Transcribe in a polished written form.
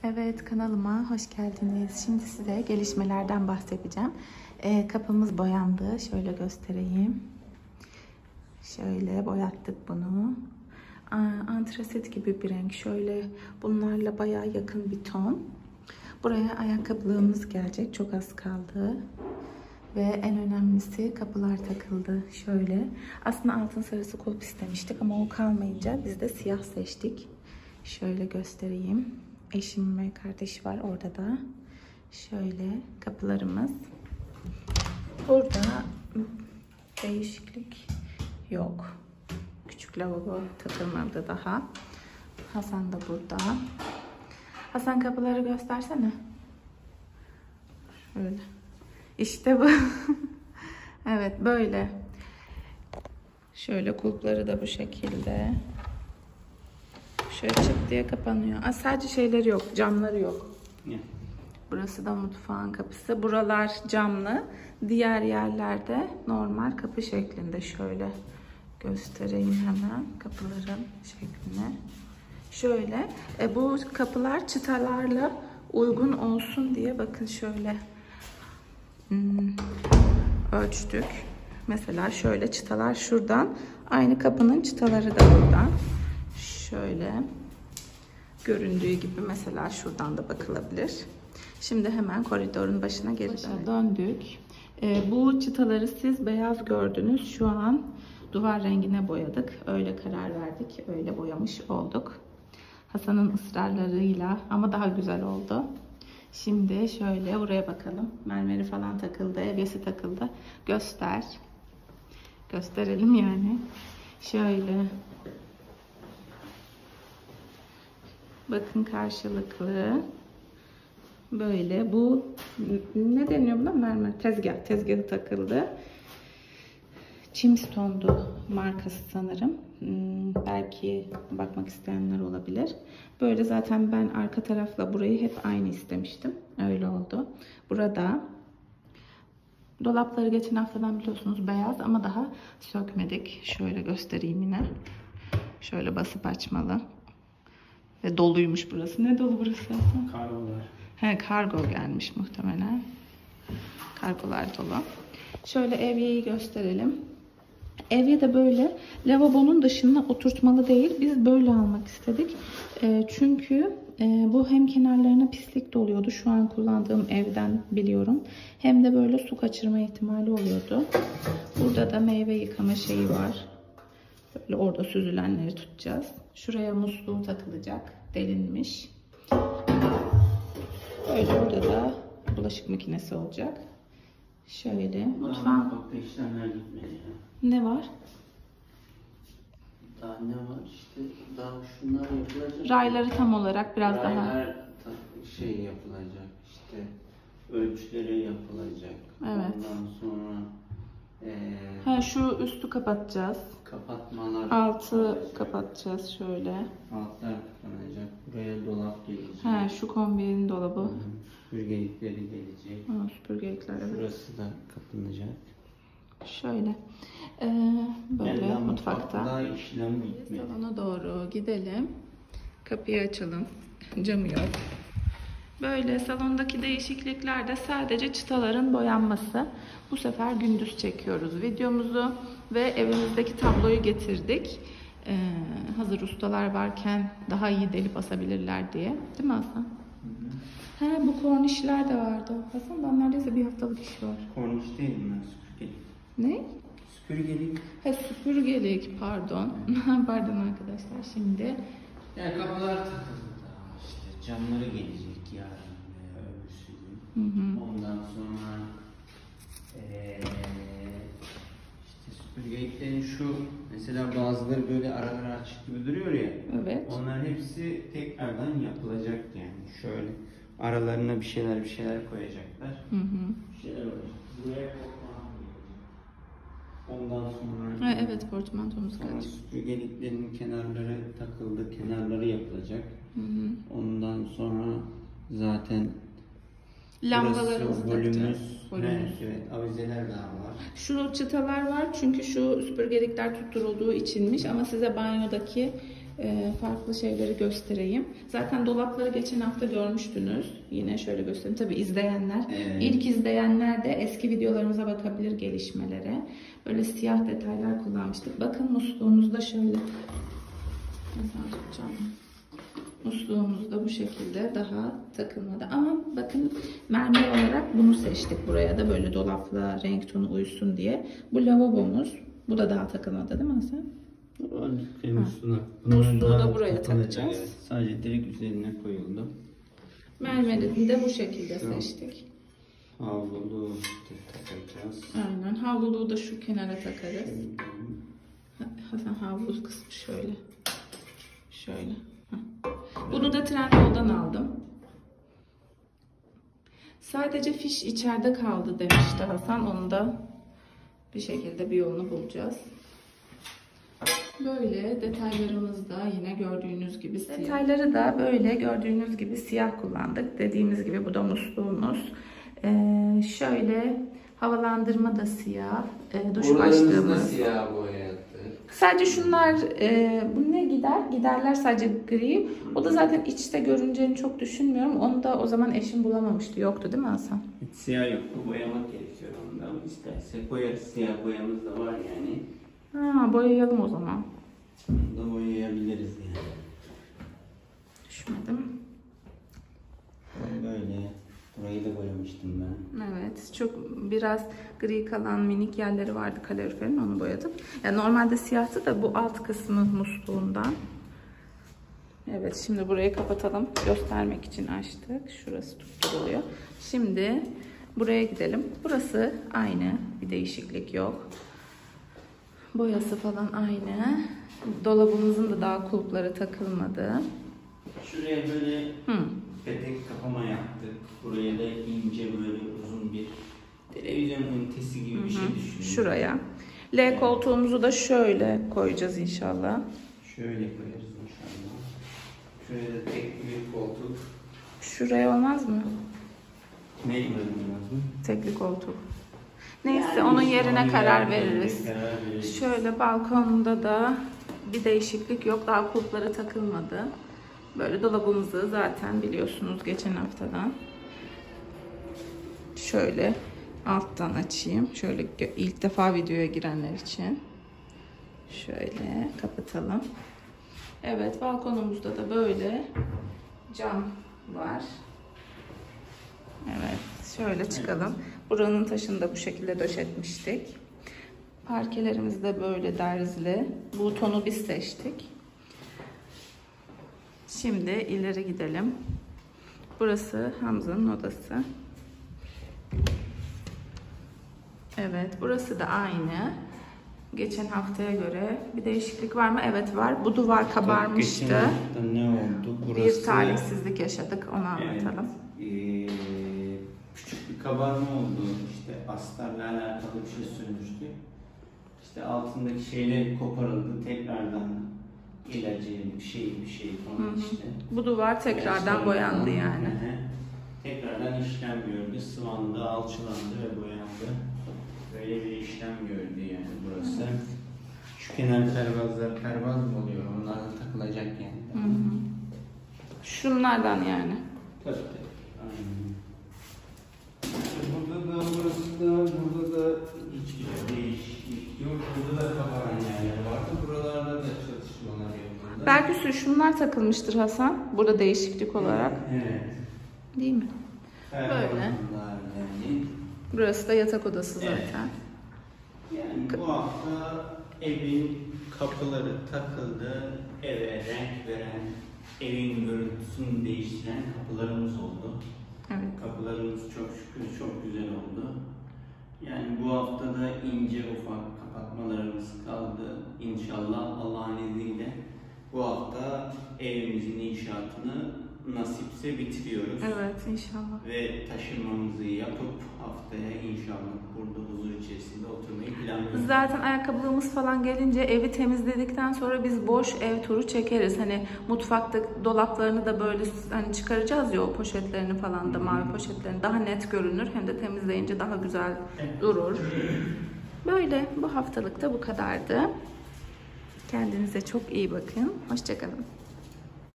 Evet, kanalıma hoş geldiniz. Şimdi size gelişmelerden bahsedeceğim. Kapımız boyandı. Şöyle göstereyim. Şöyle boyattık bunu. Antrasit gibi bir renk. Şöyle bunlarla bayağı yakın bir ton. Buraya ayakkabılığımız gelecek. Çok az kaldı. Ve en önemlisi kapılar takıldı. Şöyle. Aslında altın sarısı kulp istemiştik ama o kalmayınca biz de siyah seçtik. Şöyle göstereyim. Eşim ve kardeşi var orada da. Şöyle kapılarımız. Burada değişiklik yok. Küçük lavabo takılmadı daha. Hasan da burada. Hasan kapıları göstersene. Şöyle. İşte bu. Evet böyle. Şöyle kulpları da bu şekilde. Şöyle çıt diye kapanıyor. Sadece şeyleri yok, camları yok. Burası da mutfağın kapısı. Buralar camlı. Diğer yerlerde normal kapı şeklinde. Şöyle göstereyim hemen kapıların şeklini. Şöyle. Bu kapılar çıtalarla uygun olsun diye bakın şöyle ölçtük. Mesela şöyle çıtalar şuradan. Aynı kapının çıtaları da buradan. Şöyle göründüğü gibi mesela şuradan da bakılabilir. Şimdi hemen koridorun başına geri döndük. Bu çıtaları siz beyaz gördünüz. Şu an duvar rengine boyadık. Öyle karar verdik. Öyle boyamış olduk. Hasan'ın ısrarlarıyla ama daha güzel oldu. Şimdi şöyle buraya bakalım. Mermeri falan takıldı. Evyesi takıldı. Göster. Gösterelim yani. Şöyle. Bakın karşılıklı. Böyle. Bu ne deniyor buna? Mermer. Tezgah. Tezgahı takıldı. Chimstone'du markası sanırım. Belki bakmak isteyenler olabilir. Böyle zaten ben arka tarafla burayı hep aynı istemiştim. Öyle oldu. Burada dolapları geçen haftadan biliyorsunuz beyaz ama daha sökmedik. Şöyle göstereyim yine. Şöyle basıp açmalı. Ve doluymuş burası. Ne dolu burası? Kargolar. He, kargo gelmiş muhtemelen. Kargolar dolu. Şöyle evyeyi gösterelim. Evye de böyle lavabonun dışına oturtmalı değil. Biz böyle almak istedik. Çünkü bu hem kenarlarına pislik doluyordu. Şu an kullandığım evden biliyorum. Hem de böyle su kaçırma ihtimali oluyordu. Burada da meyve yıkama şeyi var. Böyle orada süzülenleri tutacağız. Şuraya musluğu takılacak. Delinmiş. Böyle burada da bulaşık makinesi olacak. Şöyle mutfağın... Ne var? Daha ne var işte, daha şunlar yapılacak. Rayları tam olarak biraz Raylar daha... şey yapılacak işte, ölçüleri yapılacak. Evet. Ondan sonra şu üstü kapatacağız. kapatmalar. Altı kapatacağız şöyle. Altlar kapanacak. Buraya dolap gelecek. Şu kombinin dolabı. Süpürgelikleri gelecek. Süpürgelikler evet. Şurası da kapanacak. Şöyle. Böyle Yani mutfakta. Daha işlem bitmedi. Salona doğru gidelim. Kapıyı açalım. Camı yok. Böyle salondaki değişiklikler de sadece çıtaların boyanması. Bu sefer gündüz çekiyoruz videomuzu ve evimizdeki tabloyu getirdik. Hazır ustalar varken daha iyi delip asabilirler diye. Değil mi Hasan? Bu kornişler de vardı. Hasan da neredeyse bir haftalık iş var. Korniş değil bunlar, süpürgelik. Ne? Süpürgelik. Süpürgelik pardon. Pardon arkadaşlar şimdi. Yani kapılar takıldı daha işte, camları gelecek yarın veya öbürsü gün. Ondan sonra işte süpürgeliklerin şu mesela bazıları böyle araları açık gibi duruyor ya. Evet. Onların hepsi tekrardan yapılacak yani. Şöyle aralarına bir şeyler koyacaklar. Bir şeyler olacak. Buraya ondan sonra evet portmantomuz sonra gelecek. süpürgeliklerin kenarları takıldı, kenarları yapılacak. Ondan sonra zaten Lambalarımızı takacağız. Evet, avizeler daha var. Şu çıtalar var çünkü şu süpürgelikler tutturulduğu içinmiş ama size banyodaki farklı şeyleri göstereyim. Zaten dolapları geçen hafta görmüştünüz. Yine şöyle göstereyim. Tabii izleyenler, ilk izleyenler de eski videolarımıza bakabilir gelişmelere. Böyle siyah detaylar kullanmıştık. Bakın musluğumuzda şöyle. Mesela tutacağım. Musluğumuz da bu şekilde daha takılmadı. Ama bakın mermer olarak bunu seçtik. Buraya da böyle dolapla renk tonu uysun diye. Bu lavabomuz. Bu da daha takılmadı değil mi Hasan? Musluğu da buraya takacağız. Evet, sadece direkt üzerine koyuldu. Mermerini de bu şekilde seçtik. Havluluğu takacağız. Aynen. Havluluğu da şu kenara takarız. Hasan havlu kısmı şöyle. Şöyle. Bunu da Trendyol'dan aldım. Sadece fiş içeride kaldı demişti Hasan. Onu da bir şekilde bir yolunu bulacağız. Böyle detaylarımız da yine gördüğünüz gibi siyah. Detayları da böyle gördüğünüz gibi siyah kullandık. Dediğimiz gibi bu da musluğumuz. Şöyle havalandırma da siyah. Duş başlığımız. Siyah boyadı. Sadece şunlar bu ne gider? Giderler sadece gri. O da zaten içte görüneceğini çok düşünmüyorum. Onu da o zaman eşim bulamamıştı. Yoktu değil mi Hasan? Hiç siyah yok. Bu boyamak gerekiyor ondan. İstersek boyarız. Siyah boyamız da var yani. Ha, boyayalım o zaman. Bunu da boyayabiliriz yani. Düşmedim. Böyle. Burayı da boyamıştım ben. Evet. Çok biraz gri kalan minik yerleri vardı kaloriferin. Onu boyadım. Yani normalde siyahtı da bu alt kısmı musluğundan. Evet. Şimdi burayı kapatalım. Göstermek için açtık. Şurası tutturuluyor. Şimdi buraya gidelim. Burası aynı. Bir değişiklik yok. Boyası falan aynı. Dolabımızın da daha kulpları takılmadı. Şuraya böyle petek kapama yaptık. Buraya da ince böyle uzun bir televizyon ünitesi gibi bir şey düşünün. Şuraya. L koltuğumuzu da şöyle koyacağız inşallah. Şöyle koyarız inşallah. Şuraya da tek bir koltuk. Şuraya olmaz mı? Ne koyalım? Tekli koltuk. Neyse onun yerine karar veririz. Şöyle balkonda da bir değişiklik yok. Daha kulpları takılmadı. Böyle dolabımızı zaten biliyorsunuz geçen haftadan. Şöyle alttan açayım. Şöyle ilk defa videoya girenler için. Şöyle kapatalım. Evet, balkonumuzda da böyle cam var. Evet, şöyle çıkalım. Buranın taşını da bu şekilde döşetmiştik. Parkelerimiz de böyle derzli. Bu tonu biz seçtik. Şimdi ileri gidelim. Burası Hamza'nın odası. Evet, burası da aynı. Geçen haftaya göre bir değişiklik var mı? Evet var. Bu duvar kabarmıştı. Geçen hafta ne oldu? Burası, bir talihsizlik yaşadık. Onu anlatalım. Evet, küçük bir kabarma oldu. İşte astarla alakalı bir şey sürmüştü. İşte altındaki şeyler koparıldı. Tekrardan ilacı bir şey falan işte. Bu duvar tekrardan boyandı yani. Tekrardan işlem gördü. Sıvandı, alçılandı ve boyandı. Böyle bir işlem gördü yani burası. Şu kenar pervaz mı oluyor? Onlardan takılacak yani. Şunlardan yani. Tabii. Aynen. Burada da burada da hiçbir değişiklik yok. Burada da kapanan yerler vardı. Buralarda da çalışmalar yapıldı. Belki şunlar takılmıştır Hasan. Burada değişiklik olarak. Evet. Değil mi? Böyle. Burası da yatak odası zaten. Evet. Yani bu hafta evin kapıları takıldı. Eve renk veren, evin görüntüsünü değiştiren kapılarımız oldu. Evet. Kapılarımız çok şükür çok güzel oldu. Yani bu haftada ince ufak kapatmalarımız kaldı. İnşallah Allah'ın izniyle bu hafta evimizin inşaatını nasipse bitiriyoruz. Evet inşallah. Ve taşınmamızı yapıp haftaya inşallah burada huzur içerisinde oturmayı planlıyoruz. Zaten ayakkabılığımız falan gelince evi temizledikten sonra biz boş ev turu çekeriz. Hani mutfakta dolaplarını da böyle hani çıkaracağız ya, o poşetlerini falan da, mavi poşetlerini daha net görünür. Hem de temizleyince daha güzel durur. Böyle bu haftalık da bu kadardı. Kendinize çok iyi bakın. Hoşça kalın.